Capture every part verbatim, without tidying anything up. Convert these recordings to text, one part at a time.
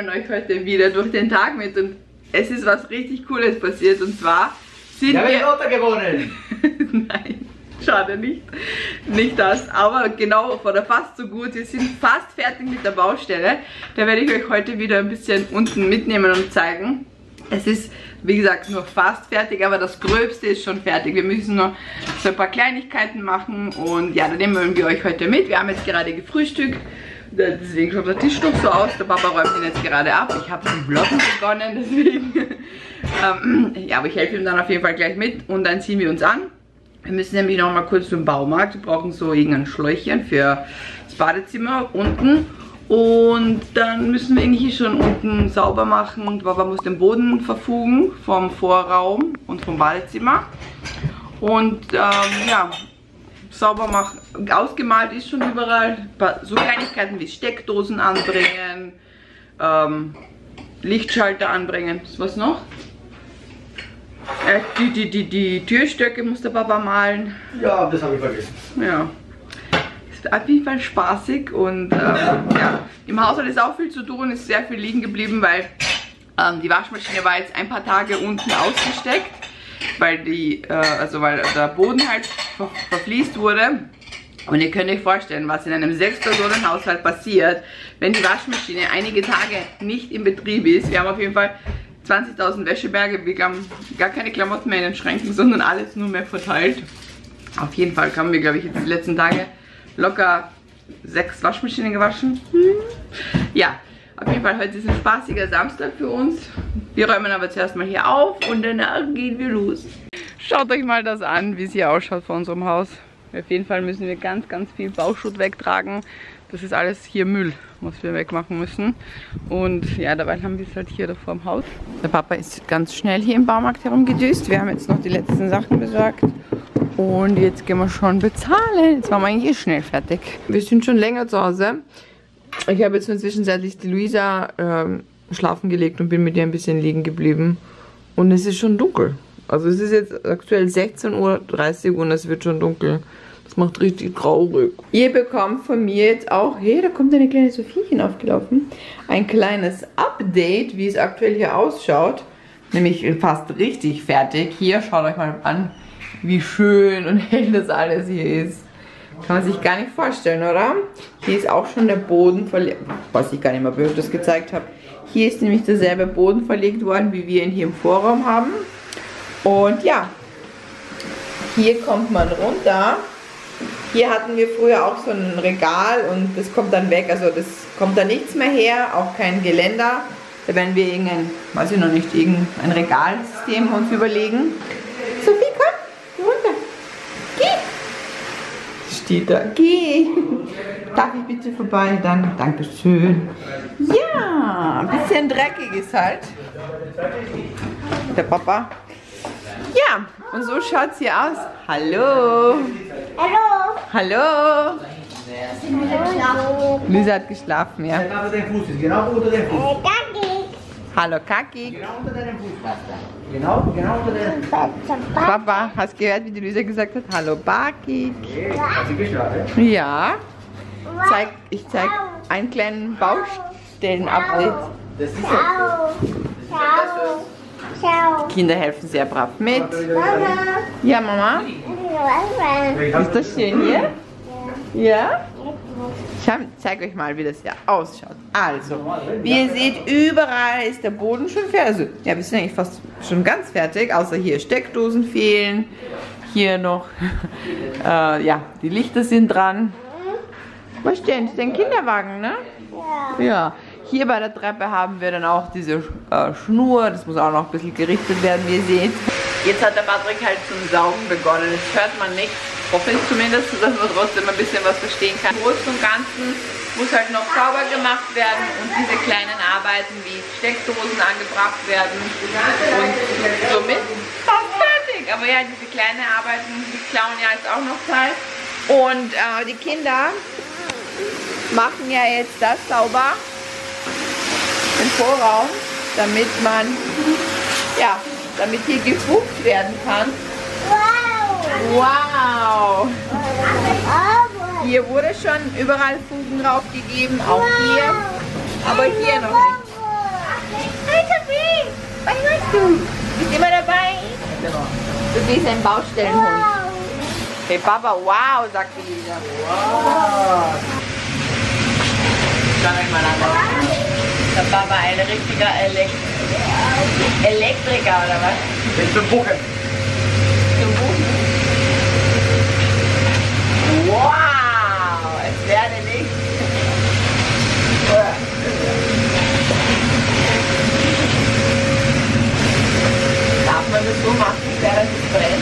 nehmen euch heute wieder durch den Tag mit und es ist was richtig Cooles passiert und zwar sind ja, wir... Ja, wir gewonnen! Nein, schade nicht. Nicht das, aber genau oder fast so gut. Wir sind fast fertig mit der Baustelle. Da werde ich euch heute wieder ein bisschen unten mitnehmen und zeigen. Es ist, wie gesagt, nur fast fertig, aber das Gröbste ist schon fertig. Wir müssen noch so ein paar Kleinigkeiten machen und ja, da nehmen wir euch heute mit. Wir haben jetzt gerade gefrühstückt, deswegen schaut der Tisch noch so aus. Der Papa räumt ihn jetzt gerade ab. Ich habe zum Vloggen begonnen, deswegen. ähm, ja, aber ich helfe ihm dann auf jeden Fall gleich mit und dann ziehen wir uns an. Wir müssen nämlich noch mal kurz zum Baumarkt. Wir brauchen so irgendein Schläuchchen für das Badezimmer unten. Und dann müssen wir eigentlich schon unten sauber machen. Papa muss den Boden verfugen vom Vorraum und vom Badezimmer. Und ähm, ja, sauber machen. Ausgemalt ist schon überall. So Kleinigkeiten wie Steckdosen anbringen, ähm, Lichtschalter anbringen. Was noch? Äh, die, die, die, die Türstöcke muss der Papa malen. Ja, das habe ich vergessen. Ja. Auf jeden Fall spaßig und ähm, ja, im Haushalt ist auch viel zu tun, ist sehr viel liegen geblieben, weil ähm, die Waschmaschine war jetzt ein paar Tage unten ausgesteckt, weil die, äh, also weil der Boden halt ver verfließt wurde. Und ihr könnt euch vorstellen, was in einem sechs-Personen-Haushalt passiert, wenn die Waschmaschine einige Tage nicht in Betrieb ist. Wir haben auf jeden Fall zwanzigtausend Wäscheberge, wir haben gar keine Klamotten mehr in den Schränken, sondern alles nur mehr verteilt. Auf jeden Fall haben wir, glaube ich, jetzt die letzten Tage locker sechs Waschmaschinen gewaschen. Ja, auf jeden Fall heute ist ein spaßiger Samstag für uns. Wir räumen aber zuerst mal hier auf und danach gehen wir los. Schaut euch mal das an, wie es hier ausschaut vor unserem Haus. Auf jeden Fall müssen wir ganz, ganz viel Bauschutt wegtragen. Das ist alles hier Müll, was wir wegmachen müssen. Und ja, dabei haben wir es halt hier da vor dem Haus. Der Papa ist ganz schnell hier im Baumarkt herumgedüst. Wir haben jetzt noch die letzten Sachen besorgt. Und jetzt gehen wir schon bezahlen. Jetzt waren wir eigentlich eh schnell fertig. Wir sind schon länger zu Hause. Ich habe jetzt nur zwischenzeitlich die Luisa ähm, schlafen gelegt und bin mit ihr ein bisschen liegen geblieben. Und es ist schon dunkel. Also es ist jetzt aktuell sechzehn Uhr dreißig und es wird schon dunkel. Das macht richtig traurig. Ihr bekommt von mir jetzt auch, hey, da kommt eine kleine Sophiechen aufgelaufen, ein kleines Update, wie es aktuell hier ausschaut. Nämlich fast richtig fertig. Hier, schaut euch mal an, wie schön und hell das alles hier ist. Kann man sich gar nicht vorstellen, oder? Hier ist auch schon der Boden verlegt. Weiß ich gar nicht mehr, ob ich das gezeigt habe. Hier ist nämlich derselbe Boden verlegt worden, wie wir ihn hier im Vorraum haben. Und ja, hier kommt man runter. Hier hatten wir früher auch so ein Regal und das kommt dann weg. Also das kommt da nichts mehr her, auch kein Geländer. Da werden wir irgendein, weiß ich noch nicht, irgendein Regalsystem uns überlegen. Sophie, komm, runter. Geh. Steht da. Geh. Darf ich bitte vorbei? Dann, Dankeschön. Ja, ein bisschen dreckig ist halt. Der Papa. Ja, und so schaut es hier aus. Hallo. Hallo. Hallo. Hallo. Lisa hat geschlafen, ja. Genau unter deinem Fuß ist, genau unter deinem Fuß. Kaki. Hallo, Kaki. Genau unter deinem Fuß, Pasta. Genau, genau unter deinem Fuß. Papa, hast du gehört, wie die Luisa gesagt hat? Hallo, Baki. Okay, hast du geschlafen? Ja. Zeig, ich zeige einen kleinen Baustellen-Update. Das ist Ciao. Ciao. Ciao. Kinder helfen sehr brav mit. Mama. Ja, Mama. Ist das schön hier? Ja? Ich zeige euch mal, wie das hier ausschaut. Also, wie ihr seht, überall ist der Boden schon fertig. Also, ja, wir sind eigentlich fast schon ganz fertig, außer hier Steckdosen fehlen. Hier noch, äh, ja, die Lichter sind dran. Was denn? Das ist ein Kinderwagen, ne? Ja. Ja. Hier bei der Treppe haben wir dann auch diese äh, Schnur. Das muss auch noch ein bisschen gerichtet werden, wie ihr seht. Jetzt hat der Patrick halt zum Saugen begonnen. Jetzt hört man nichts. Hoffe ich zumindest, dass man trotzdem ein bisschen was verstehen kann. Im Großen und Ganzen muss halt noch sauber gemacht werden und diese kleinen Arbeiten wie Steckdosen angebracht werden. Und somit fast fertig. Aber ja, diese kleinen Arbeiten, die klauen ja jetzt auch noch Zeit. Und äh, die Kinder machen ja jetzt das sauber im Vorraum, damit man, ja, damit hier gefugt werden kann. Wow. Wow! Aber. Hier wurde schon überall Fugen drauf gegeben, auch hier, aber hier noch nicht. Hi, Sophie. Was machst du? Bist immer dabei? Genau. Du bist ein Baustellenhund. Wow. Hey Papa, wow, sagt die Lisa. Wow. Schau euch mal an. Der Papa ein richtiger Elekt Elektriker oder was? Jetzt zum Buchen. Zum Buchen. Wow, es werde Licht. Darf man das so machen, während es brennt?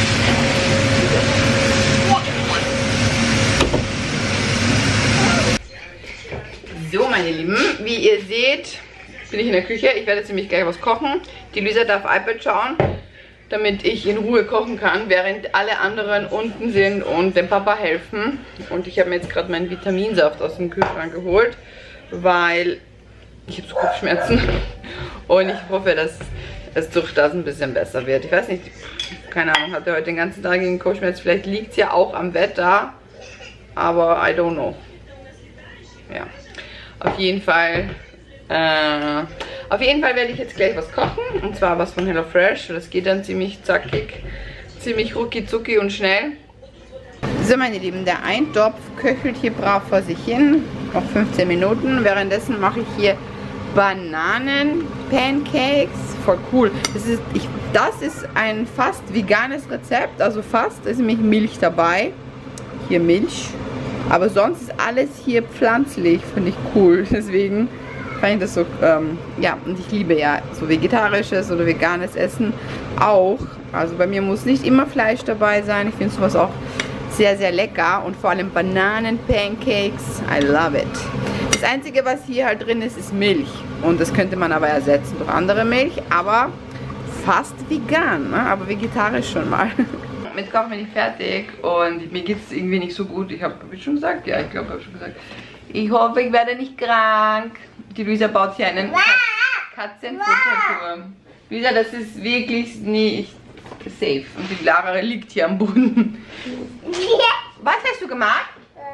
So, meine Lieben, wie ihr seht, bin ich in der Küche. Ich werde jetzt nämlich gleich was kochen. Die Luisa darf iPad schauen, damit ich in Ruhe kochen kann, während alle anderen unten sind und dem Papa helfen. Und ich habe mir jetzt gerade meinen Vitaminsaft aus dem Kühlschrank geholt, weil ich habe so Kopfschmerzen. Und ich hoffe, dass es durch das ein bisschen besser wird. Ich weiß nicht, keine Ahnung, hatte heute den ganzen Tag gegen Kopfschmerzen. Vielleicht liegt es ja auch am Wetter, aber I don't know. Ja. Auf jeden Fall, äh, auf jeden Fall werde ich jetzt gleich was kochen, und zwar was von HelloFresh. Das geht dann ziemlich zackig, ziemlich rucki zucki und schnell. So, meine Lieben, der Eintopf köchelt hier brav vor sich hin, noch fünfzehn Minuten. Währenddessen mache ich hier Bananen-Pancakes, voll cool. Das ist, ich, das ist ein fast veganes Rezept, also fast, da ist nämlich Milch dabei. Hier Milch. Aber sonst ist alles hier pflanzlich, finde ich cool. Deswegen fand ich das so, ähm, ja, und ich liebe ja so vegetarisches oder veganes Essen auch. Also bei mir muss nicht immer Fleisch dabei sein. Ich finde sowas auch sehr, sehr lecker. Und vor allem Bananen-Pancakes, I love it. Das Einzige, was hier halt drin ist, ist Milch. Und das könnte man aber ersetzen durch andere Milch. Aber fast vegan, ne? Aber vegetarisch schon mal. Mit Kochen bin ich fertig und mir geht es irgendwie nicht so gut. Ich habe hab ich schon gesagt, ja, ich glaube, ich habe schon gesagt. Ich hoffe, ich werde nicht krank. Die Luisa baut hier einen Katzenfutterturm. Luisa, das ist wirklich nicht safe. Und die Lara liegt hier am Boden. Was hast du gemacht?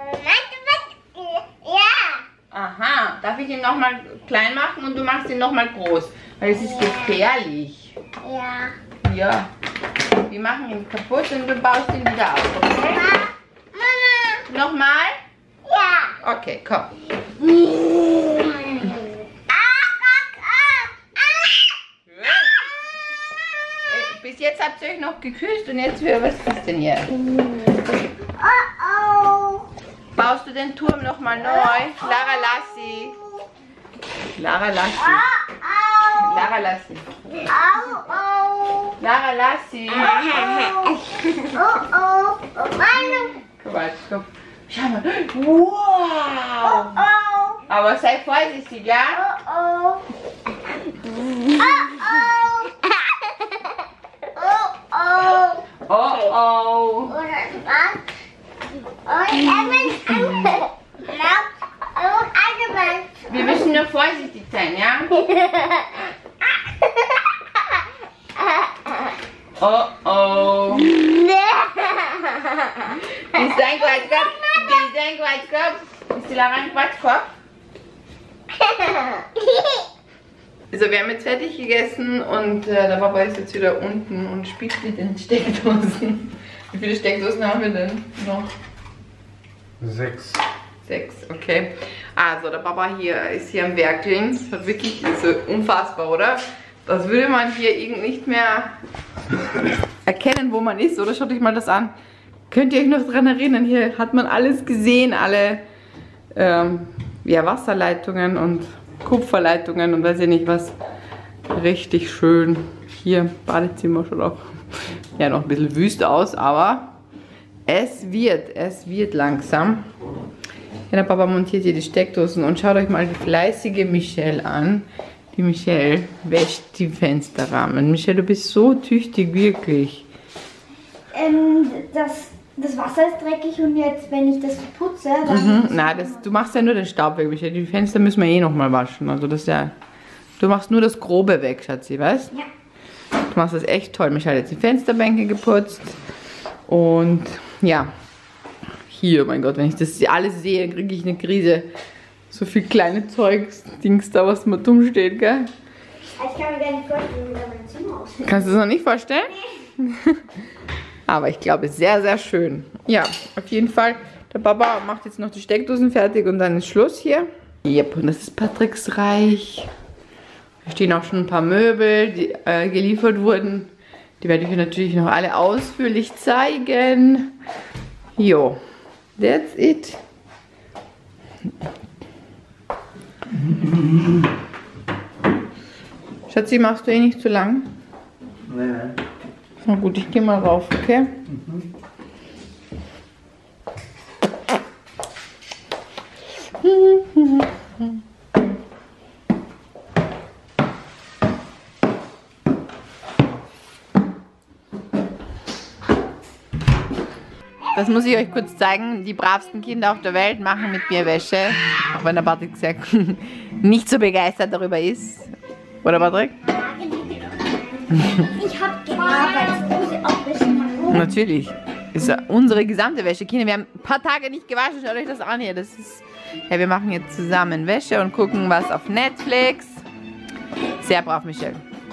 Ja. Aha, darf ich ihn nochmal klein machen und du machst ihn nochmal groß? Weil es ist gefährlich. Ja. Ja. Wir machen ihn kaputt und du baust ihn wieder auf, okay? Mama. Nochmal? Ja. Okay, komm. Bis jetzt habt ihr euch noch geküsst und jetzt, was ist das denn hier? Oh oh. Baust du den Turm nochmal neu? Lara, lass sie. Lara, lass sie. Lara, lass sie. Oh oh. Lara, lass sie. Oh oh. Meine. Guck mal, komm. Schau mal. Wow. Oh. Aber sei vorsichtig, ja? Oh oh. Oh oh. Oh oh. Oder was? Und Evan, Wir müssen nur vorsichtig sein, ja? Oh oh. Ist dein Quatschkopf? Ist dein Quatschkopf? Ist die Lara ein Quatschkopf? So, wir haben jetzt fertig gegessen und äh, der Papa ist jetzt wieder unten und spielt mit den Steckdosen. Wie viele Steckdosen haben wir denn noch? Sechs. Sechs, okay. Also, der Papa hier ist hier am Werkeln. Das hat wirklich, ist so unfassbar, oder? Das würde man hier nicht mehr erkennen, wo man ist, oder? Schaut euch mal das an. Könnt ihr euch noch daran erinnern? Hier hat man alles gesehen, alle ähm, ja, Wasserleitungen und Kupferleitungen und weiß ich nicht was. Richtig schön. Hier, Badezimmer schaut auch ja, noch ein bisschen wüst aus, aber es wird, es wird langsam. Ja, der Papa montiert hier die Steckdosen und schaut euch mal die fleißige Michelle an. Die Michelle wäscht die Fensterrahmen. Michelle, du bist so tüchtig, wirklich. Ähm, das, das Wasser ist dreckig und jetzt, wenn ich das putze, dann... Mhm. Nein, das, du machst ja nur den Staub weg, Michelle. Die Fenster müssen wir eh nochmal waschen. Also das ist ja... Du machst nur das Grobe weg, Schatzi, weißt? Ja. Du machst das echt toll. Michelle hat jetzt die Fensterbänke geputzt. Und ja, hier, mein Gott, wenn ich das alles sehe, kriege ich eine Krise. So viel kleine Zeugs, Dings da, was mal dumm steht, gell? Ich kann mir gar nicht vorstellen, wie da mein Zimmer aussieht. Kannst du es noch nicht vorstellen? Aber ich glaube, sehr, sehr schön. Ja, auf jeden Fall. Der Papa macht jetzt noch die Steckdosen fertig und dann ist Schluss hier. Yep, und das ist Patricks Reich. Da stehen auch schon ein paar Möbel, die äh, geliefert wurden. Die werde ich euch natürlich noch alle ausführlich zeigen. Jo, that's it. Schatzi, machst du eh nicht zu lang? Nein, nein. Na gut, ich gehe mal rauf, okay? Mhm. Das muss ich euch kurz zeigen. Die bravsten Kinder auf der Welt machen mit mir Wäsche. Auch wenn der Patrick gesagt nicht so begeistert darüber ist. Oder Patrick? Ich habe gearbeitet, muss ich auch Wäsche machen. Natürlich. Ist ja unsere gesamte Wäsche. Kinder, wir haben ein paar Tage nicht gewaschen. Schaut euch das an hier. Das ist, ja, wir machen jetzt zusammen Wäsche und gucken was auf Netflix. Sehr brav, Michelle.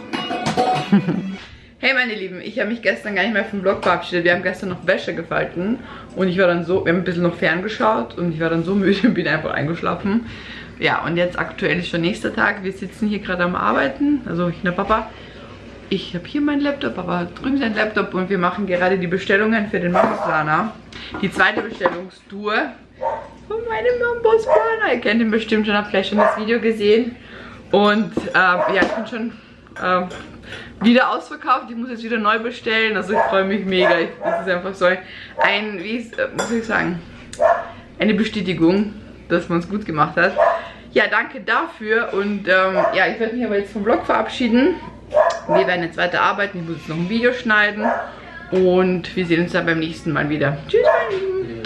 Hey meine Lieben, ich habe mich gestern gar nicht mehr vom Vlog verabschiedet. Wir haben gestern noch Wäsche gefalten und ich war dann so, wir haben ein bisschen noch ferngeschaut und ich war dann so müde und bin einfach eingeschlafen. Ja, und jetzt aktuell ist schon nächster Tag. Wir sitzen hier gerade am Arbeiten, also ich und der Papa. Ich habe hier meinen Laptop, Papa drüben sein Laptop und wir machen gerade die Bestellungen für den Mambos-Planer. Die zweite Bestellungstour von meinem Mambos-Planer. Ihr kennt ihn bestimmt schon, habt vielleicht schon das Video gesehen. Und äh, ja, ich bin schon äh, wieder ausverkauft. Ich muss jetzt wieder neu bestellen. Also ich freue mich mega. Ich, das ist einfach so ein, wie ist, äh, was soll ich sagen, eine Bestätigung, dass man es gut gemacht hat. Ja, danke dafür. Und ähm, ja, ich werde mich aber jetzt vom Vlog verabschieden. Wir werden jetzt weiter arbeiten. Ich muss jetzt noch ein Video schneiden. Und wir sehen uns dann beim nächsten Mal wieder. Tschüss, meine Lieben.